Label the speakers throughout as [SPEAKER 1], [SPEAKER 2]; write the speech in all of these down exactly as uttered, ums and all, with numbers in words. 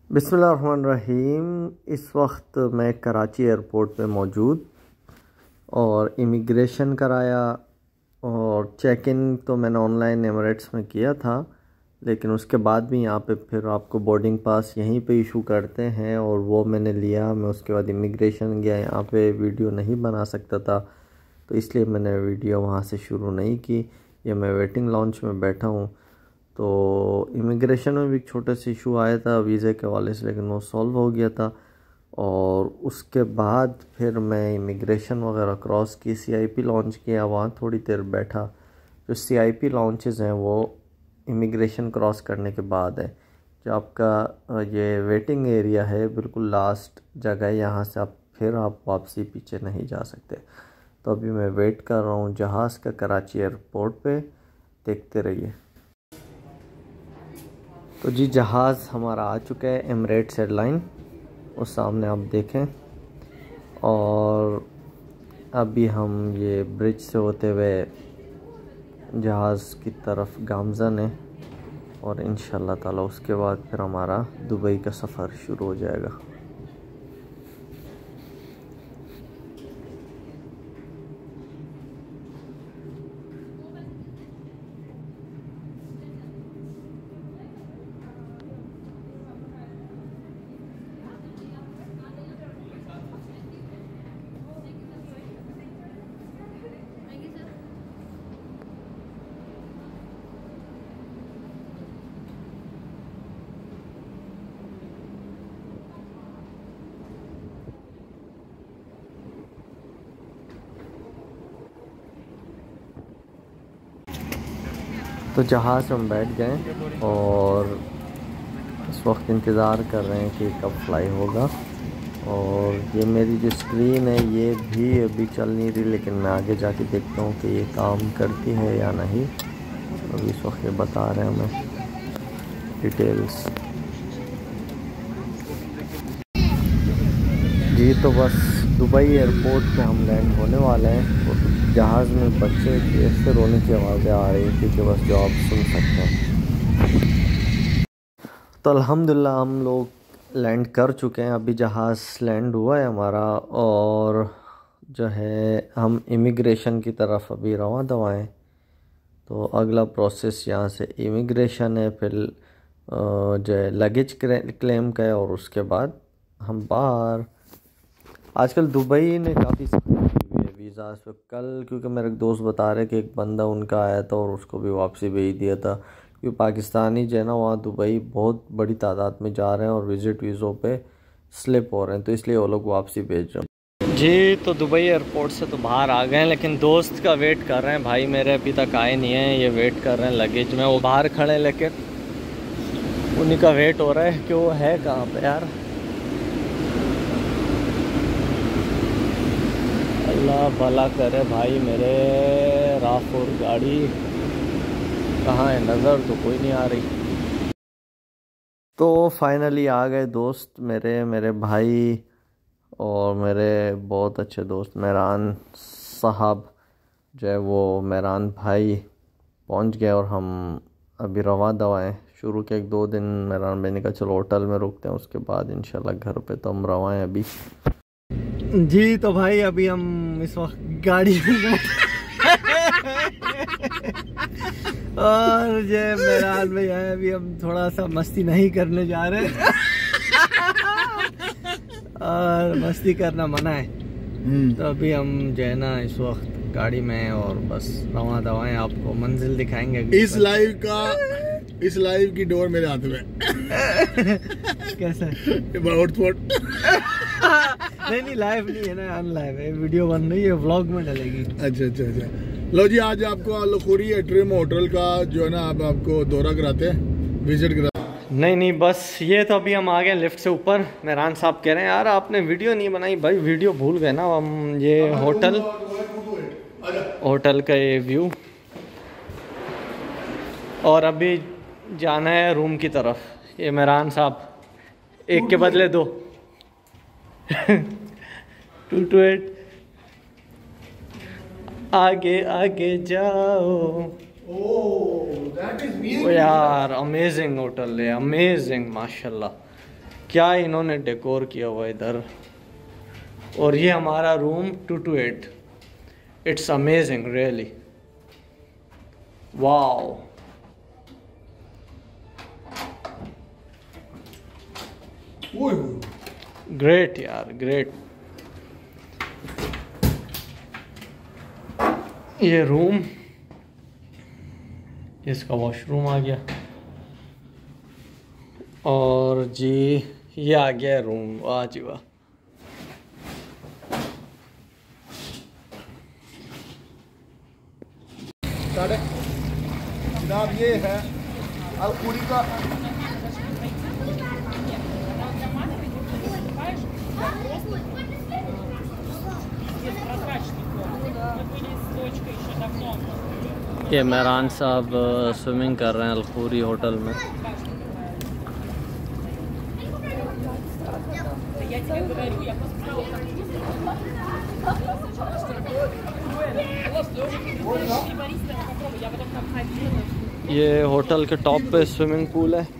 [SPEAKER 1] बिस्मिल्लाहिर्रहमानिर्रहीम। इस वक्त मैं कराची एयरपोर्ट पे मौजूद और इमिग्रेशन कराया और चेक इन तो मैंने ऑनलाइन एमिरेट्स में किया था, लेकिन उसके बाद भी यहाँ पे फिर आपको बोर्डिंग पास यहीं पे इशू करते हैं और वो मैंने लिया। मैं उसके बाद इमिग्रेशन गया, यहाँ पे वीडियो नहीं बना सकता था तो इसलिए मैंने वीडियो वहाँ से शुरू नहीं की। ये मैं वेटिंग लाउंज में बैठा हूँ। तो इमिग्रेशन में भी एक छोटा सा इशू आया था वीज़े के हवाले से, लेकिन वो सॉल्व हो गया था। और उसके बाद फिर मैं इमिग्रेशन वगैरह क्रॉस की, सीआईपी लॉन्च किया, वहाँ थोड़ी देर बैठा। जो सीआईपी लॉन्चेस हैं वो इमिग्रेशन क्रॉस करने के बाद है। जो आपका ये वेटिंग एरिया है बिल्कुल लास्ट जगह है, यहाँ से आप फिर आप वापसी पीछे नहीं जा सकते। तो अभी मैं वेट कर रहा हूँ जहाज़ का कराची एयरपोर्ट पे, देखते रहिए। तो जी जहाज़ हमारा आ चुका है, एमिरेट्स एयरलाइन, उस सामने आप देखें। और अभी हम ये ब्रिज से होते हुए जहाज़ की तरफ गामज़न है और इंशाल्लाह ताला उसके बाद फिर हमारा दुबई का सफ़र शुरू हो जाएगा। तो जहाज़ हम बैठ गए और इस वक्त इंतज़ार कर रहे हैं कि कब फ्लाई होगा। और ये मेरी जो स्क्रीन है ये भी अभी चल नहीं रही, लेकिन मैं आगे जाके देखता हूँ कि ये काम करती है या नहीं। अभी इस वक्त ये बता रहे हैं हमें डिटेल्स। जी तो बस दुबई एयरपोर्ट पे हम लैंड होने वाले हैं। और जहाज़ में बच्चे की ऐसे रोने की आवाज़ें आ रही थी कि बस जो आप सुन सकते हैं। तो अल्हम्दुलिल्लाह हम लोग लैंड कर चुके हैं। अभी जहाज़ लैंड हुआ है हमारा और जो है हम इमिग्रेशन की तरफ अभी रवां दवा हैं। तो अगला प्रोसेस यहाँ से इमिग्रेशन है, फिर जो है लगेज क्लेम का है और उसके बाद हम बाहर। आजकल दुबई ने काफ़ी सख्ती की हुई है वीज़ा पे। कल क्योंकि मेरे दोस्त बता रहे कि एक बंदा उनका आया था और उसको भी वापसी भेज दिया था, क्योंकि पाकिस्तानी जो है ना वहाँ दुबई बहुत बड़ी तादाद में जा रहे हैं और विज़िट वीज़ों पे स्लिप हो रहे हैं, तो इसलिए वो लोग वापसी भेज रहे हैं। जी तो दुबई एयरपोर्ट से तो बाहर आ गए हैं, लेकिन दोस्त का वेट कर रहे हैं। भाई मेरे अभी तक आए नहीं हैं, ये वेट कर रहे हैं लगेज में। वो बाहर खड़े हैं लेकिन उन्हीं का वेट हो रहा है कि वो है कहाँ पर यार। अल्लाह भला करे भाई मेरे। राफुर गाड़ी कहाँ है, नज़र तो कोई नहीं आ रही। तो फाइनली आ गए दोस्त मेरे मेरे भाई और मेरे बहुत अच्छे दोस्त मेहरान साहब जो है वो मेहरान भाई पहुंच गए। और हम अभी रवा दवाएँ शुरू के एक दो दिन मेहरान भाई ने कहा चलो होटल में रुकते हैं, उसके बाद इंशाल्लाह घर पे तो हम रवाएँ अभी। जी तो भाई अभी हम इस वक्त गाड़ी में और ये मेहरान भाई है, अभी हम थोड़ा सा मस्ती नहीं करने जा रहे और मस्ती करना मना है। तो अभी हम जो है ना इस वक्त गाड़ी में हैं और बस रवा दवाएं आपको मंजिल दिखाएंगे।
[SPEAKER 2] इस लाइव का इस लाइव की डोर मेरे हाथ में
[SPEAKER 1] कैसा
[SPEAKER 2] हॉटस्पॉट
[SPEAKER 1] नहीं नहीं लाइव नहीं है ना, अनलाइव है, वीडियो बन रही है, व्लॉग में डलेगी।
[SPEAKER 2] अच्छा अच्छा अच्छा लो जी, आज आपको लखोरी ट्रिम होटल का जो है ना आप आपको दौरा कराते हैं, विजिट कराते हैं।
[SPEAKER 1] नहीं नहीं बस ये तो अभी हम आ गए लिफ्ट से ऊपर। मेहरान साहब कह रहे हैं यार आपने वीडियो नहीं बनाई। भाई वीडियो भूल गए ना हम। ये होटल होटल का ये व्यू और अभी जाना है रूम की तरफ। ये मेहरान साहब एक के बदले दो टू टू एट आगे आगे जाओ।
[SPEAKER 2] ओह दैट इज
[SPEAKER 1] ओ यार अमेजिंग होटल है, अमेजिंग माशाल्लाह। क्या इन्होंने डेकोर किया हुआ इधर। और ये हमारा room two two eight. It's amazing really, wow. Great यार, ग्रेट। ये रूम, इसका वॉशरूम आ गया। और जी ये आ गया रूम, वाह जी वाह।
[SPEAKER 2] जनाब ये है अल खूरी का
[SPEAKER 1] ये मेहरान साहब स्विमिंग कर रहे हैं अल खूरी होटल में। ये होटल के टॉप पे स्विमिंग पूल है।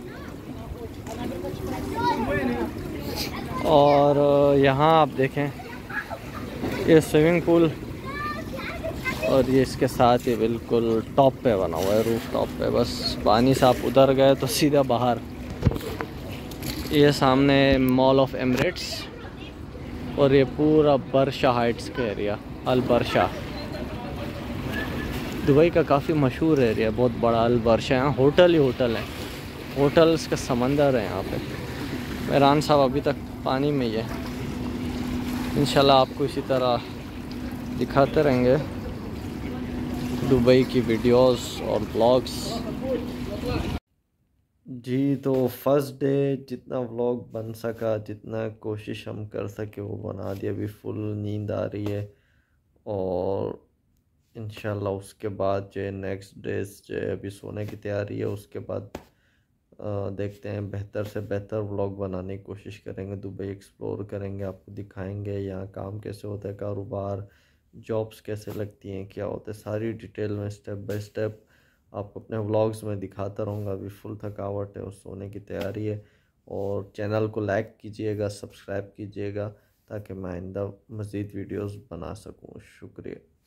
[SPEAKER 1] और यहाँ आप देखें ये स्विमिंग पूल, और ये इसके साथ ही बिल्कुल टॉप पे बना हुआ है, रूफ टॉप पे। बस पानी से आप उधर गए तो सीधा बाहर। ये सामने मॉल ऑफ एमिरेट्स, और ये पूरा बर्शा हाइट्स का एरिया, अल बर्शा। दुबई का काफ़ी मशहूर एरिया, बहुत बड़ा अल बर्शा। यहाँ होटल ही होटल है, होटल्स का समंदर है यहाँ पे। मेहरान साहब अभी तक पानी में ही है। इंशाल्लाह आपको इसी तरह दिखाते रहेंगे दुबई की वीडियोस और ब्लॉग्स। जी तो फर्स्ट डे जितना व्लॉग बन सका, जितना कोशिश हम कर सके वो बना दिया। अभी फुल नींद आ रही है, और इंशाल्लाह उसके बाद जो नेक्स्ट डेज जो अभी सोने की तैयारी है, उसके बाद आ, देखते हैं बेहतर से बेहतर व्लॉग बनाने की कोशिश करेंगे। दुबई एक्सप्लोर करेंगे, आपको दिखाएंगे यहाँ काम कैसे होता है, कारोबार, जॉब्स कैसे लगती हैं, क्या होता है, सारी डिटेल में स्टेप बाय स्टेप आपको अपने व्लॉग्स में दिखाता रहूँगा। अभी फुल थकावट है और सोने की तैयारी है। और चैनल को लाइक कीजिएगा, सब्सक्राइब कीजिएगा, ताकि मैं आइंदा मज़ीद वीडियोस बना सकूँ। शुक्रिया।